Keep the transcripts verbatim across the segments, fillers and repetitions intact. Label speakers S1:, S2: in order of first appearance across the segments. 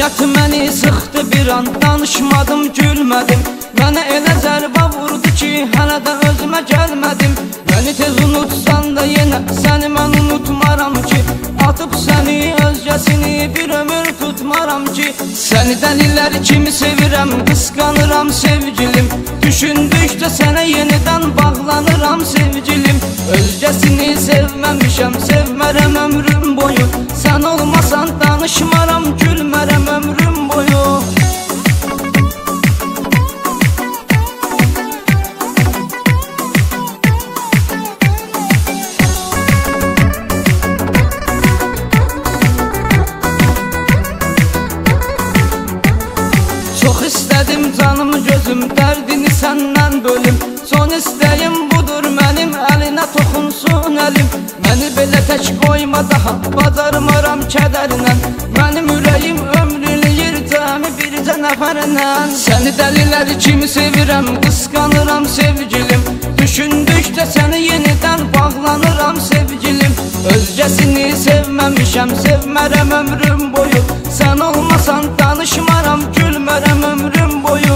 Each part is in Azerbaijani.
S1: Həyat məni sıxdı bir an, danışmadım, gülmədim. Mənə elə zərbə vurdu ki, hələ də özümə gəlmədim. Məni tez unutsan da yenə səni mən unutmaram ki, atıb səni özgəsini bir ömür tutmaram ki. Səni dəlilər kimi sevirəm, qısqanıram sevgilim. Düşündükcə sənə yenidən bağlanıram sevgilim. Özgəsini sevməmişəm, sevmərəm ömrüm boyu. Sən olmasan danışmaram, gülmərəm ömrüm boyu. Çox istədim canım gözüm, dərdini səndən bölüm. Son istəyim budur mənim, əlinə toxunsun əlim. Məni belə tək qoyma daha, bacarmaram kədərlə. Mənim ürəyim ömrülüyür cəmi bircə nəfərlə. Səni dəlilər kimi sevirəm, qısqanıram sevgilim. Düşündükcə səni yenidən bağlanıram sevgilim. Özgəsini sevməmişəm, sevmərəm ömrüm boyu. Sən olmasan danışmaram, gülmərəm ömrüm boyu.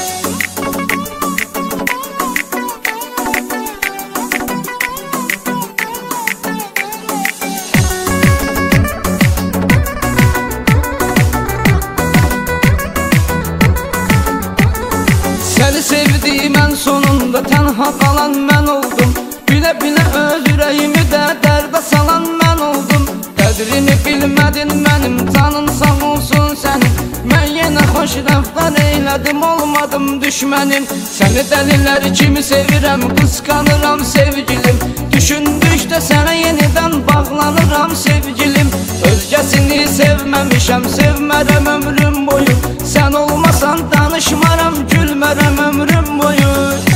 S1: Səni sevdiyim ən sonunda tənha qalan mən oldum. Bilə-bilə öz ürəyimi də dərdə salan mən oldum. Qədrini bilmədin mənim, canın sağ olsun sənin. Mən yenə xoş rəftar eylədim, olmadım düşmənin. Səni dəlilər kimi sevirəm, qısqanıram sevgilim. Düşündükcə sənə yenidən bağlanıram sevgilim. Özgəsini sevməmişəm, sevmərəm ömrüm boyu. Sən olmasan danışmaram, gülmərəm ömrüm boyu.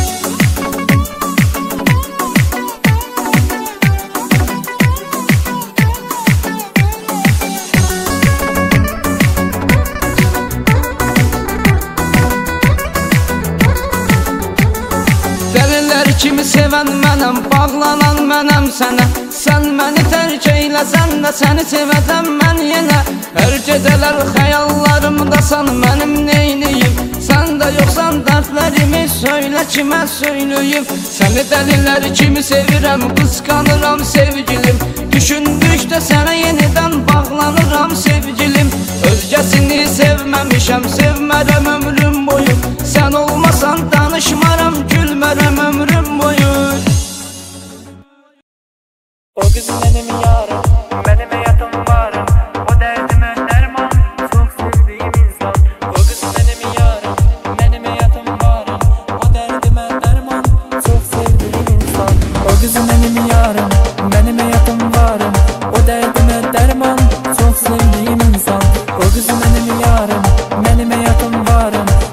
S1: Dəlilər kimi sevən mənəm, bağlanan mənəm sənə. Sən məni tərk eyləsən də səni sevəcəm mən yenə. Hər gecələr xəyallarımdasan mənim neyniyim. Sən də yoxsan dərdlərimi söylə kimə söyləyim. Səni dəlilər kimi sevirəm, qısqanıram sevgilim. Düşündükcə sənə yenidən bağlanıram sevgilim. Özgəsini sevməmişəm, sevmərəm ömrüm boyu. Sən olmasan danışmaram, gülmərəm ömrüm boyu.
S2: O kızım benim yarım, benim hayatım varım. O derdime derman, çok sevdiğim insan. O kızım benim yarım, benim hayatım varım. O derdime derman, çok sevdiğim insan. O kızım benim yarım, benim hayatım varım. O derdime derman, çok sevdiğim insan. O kızım benim yarım, benim hayatım varım.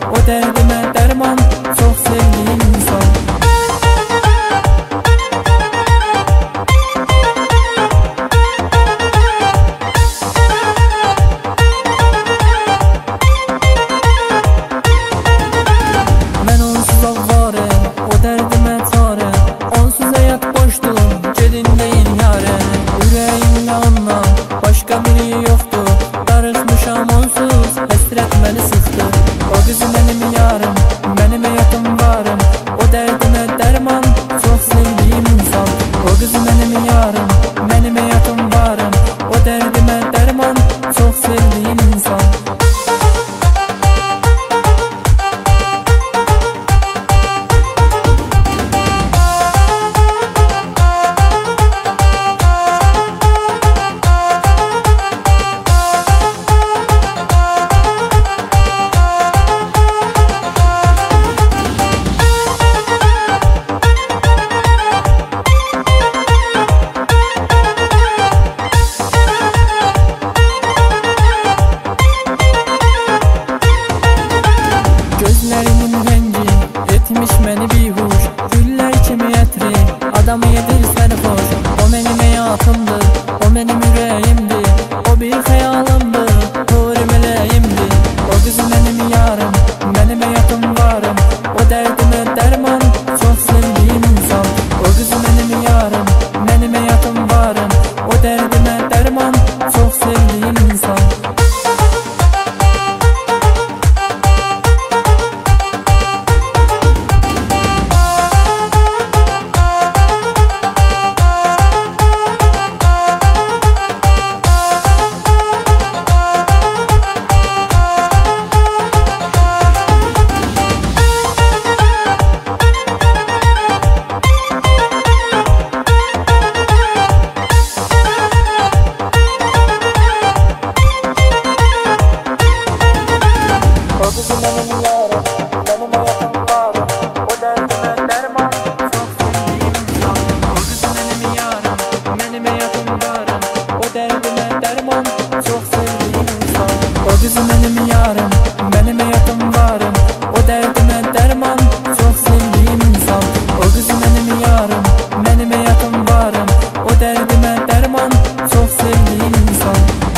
S2: kızım benim yarım, benim hayatım varım. O derdime derman, çok sevdiğim insan. O kızım benim yarım, benim hayatım varım. O derdime derman, çok sevdiğim insan. O kızım benim yarım, benim hayatım varım. O derdime derman, çok sevdiğim insan. O kızım benim yarım, benim hayatım varım. O derdime derman, çok sevdiğim insan.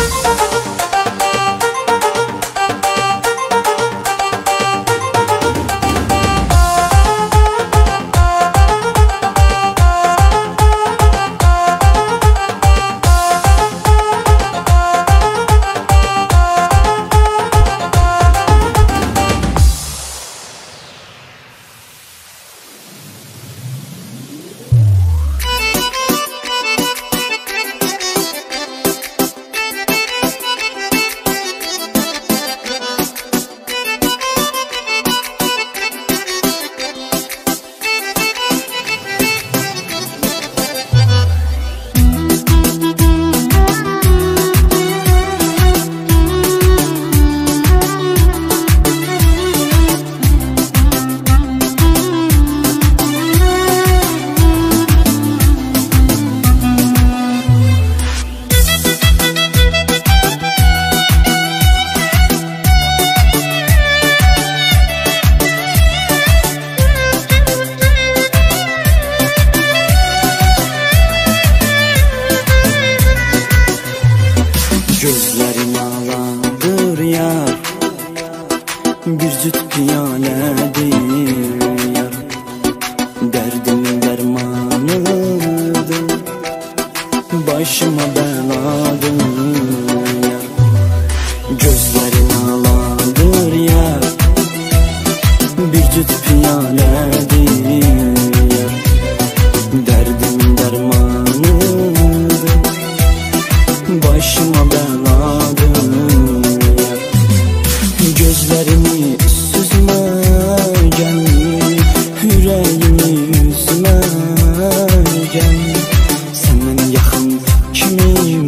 S3: Gözlerin ağlandır yar, bir cüt piyalədir yar. Derdim dermanıdır, başıma beladır yar. Gözlerin ağlandır yar, bir cüt piyalədir yar. Derdim dermanıdır, başıma beladır yar. Gözlerimi süzme gel, yüreğimi yüzme gel. Senden yakın kimim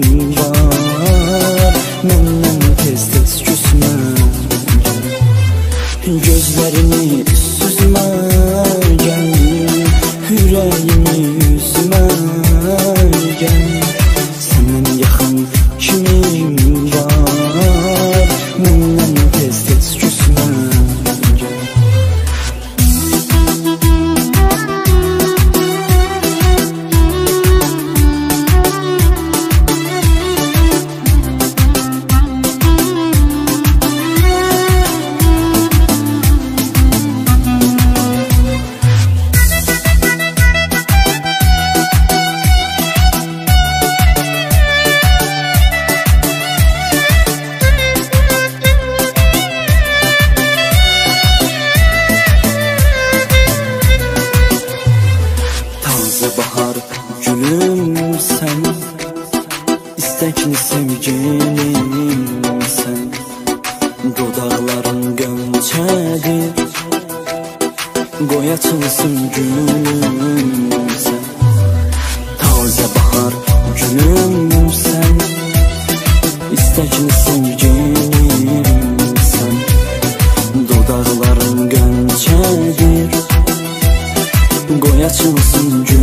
S3: var, menden tez tez küsme gel. Gözlerimi süzme gel, yüreğimi yüzme gel. Senden yakın kimim var, menden tez tez küsme gel. Taze bahar gülüm sen, istekli sevgilim sen. Dodakların gönçedir, koy açılsın gülüm sen. Taze bahar gülüm sen, istekli sevgilim sen. Dodakların gönçedir, koy açılsın gülüm